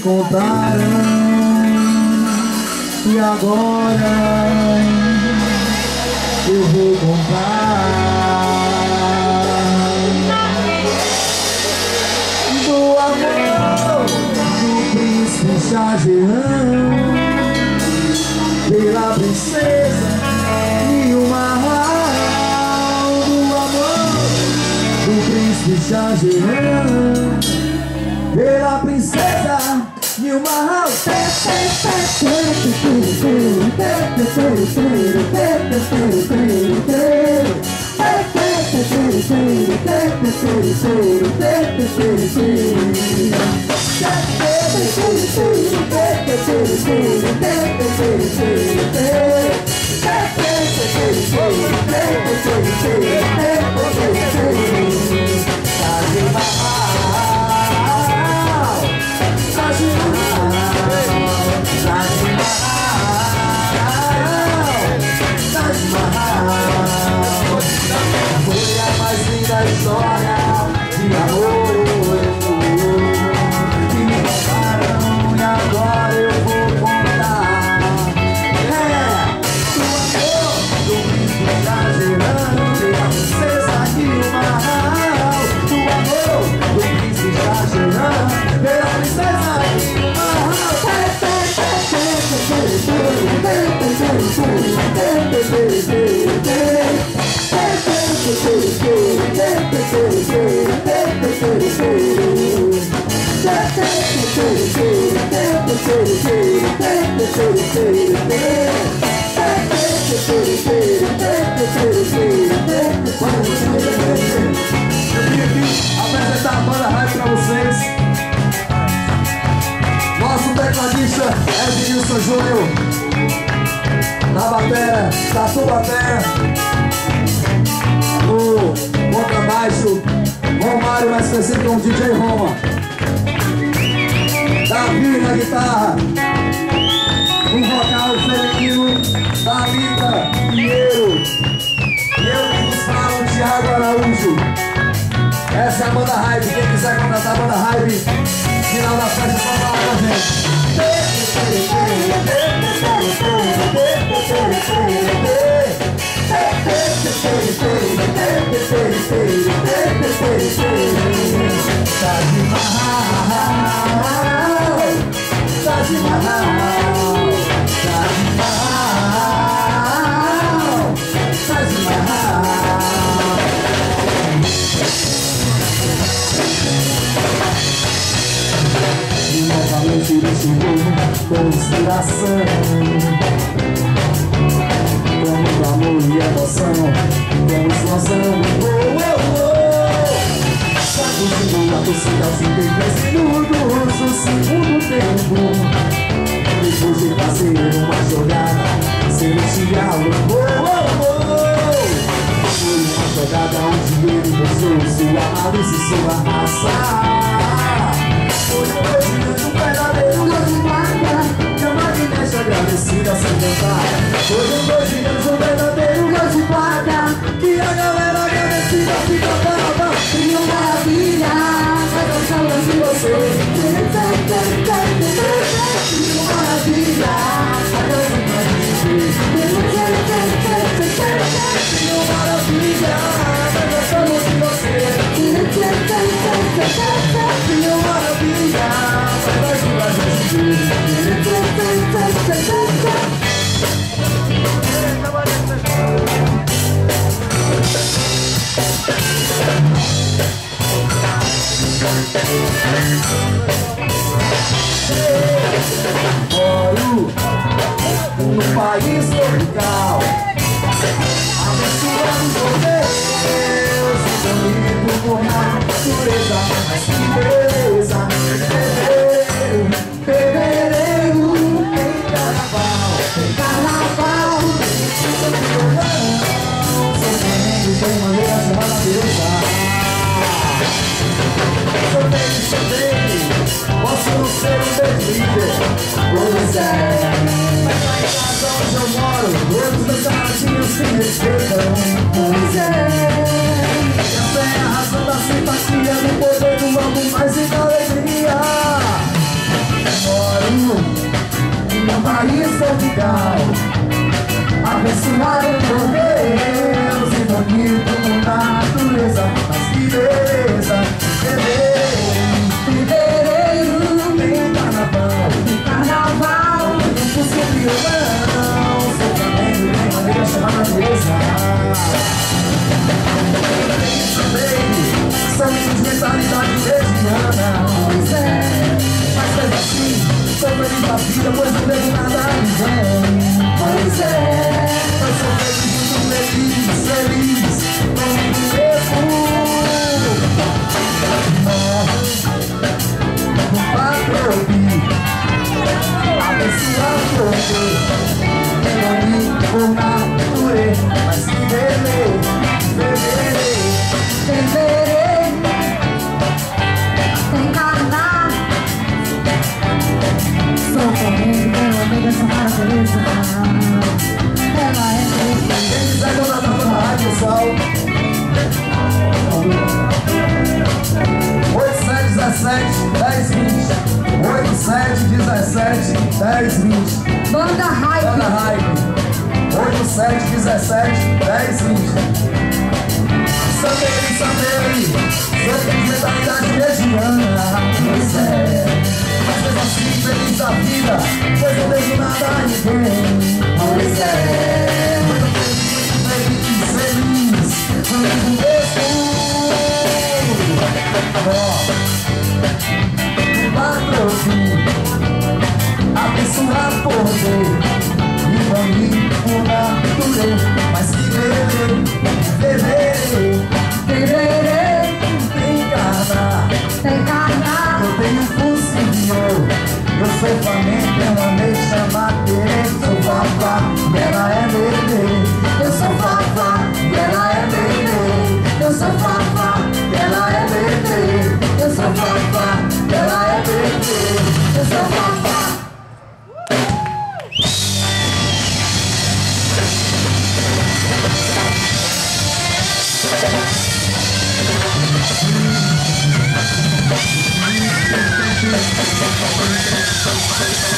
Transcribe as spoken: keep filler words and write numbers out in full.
contaram, e agora eu vou contar do amor do príncipe Shahjahan pela princesa Nilmahal, do amor do príncipe Shahjahan pela princesa Nilmahal. História de amor que me contaram e agora eu vou contar. É o amor do príncipe Shahjahan pela princesa Nilmahal, do amor do príncipe Shahjahan pela princesa Nilmahal. Eu vim aqui apresentar a banda Hype pra vocês. Nosso tecladista é Edilson Júnior, na bateria, Tatu Bateria, no contrabaixo Romário, mais conhecido como D J Roma, Davi na guitarra, no vocal feminino Thalita Pinheiro, e eu que vos falo, Thiago Araújo. Essa é a banda Hype. Quem quiser contratar a banda Hype, final da festa, só falar com a gente. Taj Mahal, Taj Mahal, Taj Mahal, Taj Mahal. E novamente ele chegou com inspiração, com muito amor e emoção, com explosão. Oh, oh, oh. Sacudindo a torcida aos trinta e três minutos do segundo tempo, depois de fazer uma jogada celestial. Oh, oh, oh. Foi uma jogada onde ele mostrou sua malícia e sua raça. Foi um movimento verdadeiro, gol de placa, que a Magnésio agradecida sem cantar. Foi um movimento verdadeiro, gol de placa, que a galera agradecida fica brava. Que maravilha, vai gostar de você. Que maravilha, vai gostar de você. Que maravilha, vai gostar de você. Que maravilha, vai gostar de Moro no país tropical, abençoado por Deus, bonito por natureza, mas que beleza. Fevereiro, tem carnaval, tem carnaval, tem maneira chamada beleza. Sou bem, sou bem, posso não ser um deslize, pois é. Mas lá em casa onde eu moro, todos meus caradinhos se respeitam, pois é. Essa é a razão da simpatia, do poder do amor, mais e da alegria. um país tropical, abençoado por Deus e bonito com natureza. Mas que beleza, fevereiro, tem carnaval, tem carnaval, tem pulso violão, seu flamengo tem maneira chamada natureza. São lindos mentalidade mediana. Pois é, mas mesmo assim sou feliz da vida, pois não devo nada a ninguém. Pois é, eu sou feliz, muito feliz, feliz comigo mesmo. No patrulho, abençoado por Deus, reunido por natureza. Mas que beleza, beleza. Fevereiro, tem carnaval. Sou comigo, meu amigo, essa maravilhosa. Ela é feliz. Quem quiser Dona, tá na rádio, pessoal. oito sete dezessete dez vinte. oito sete dezessete dez vinte. Banda Hype. Banda Hype. oito sete dezessete dez vinte. Samei, Samei, sou feliz mentalidade mediana. Pois é, mas mesmo assim feliz da vida, pois não devo nada a ninguém. Pois é, muito feliz, feliz, feliz comigo mesmo. Ó, no patrocínio, abençoado por Deus e bonito por natureza. Mas que beleza, beleza. Fevereiro, tem carnaval, tem carnaval. Eu tenho funcionário, eu sou Flamengo, ela me chama querer. Sou Fafá, e ela é bebê. Eu sou Fafá, e ela é bebê. Eu sou Fafá, e ela é bebê. Eu sou Fafá, e ela é bebê. Eu sou Fafá. We'll be right back.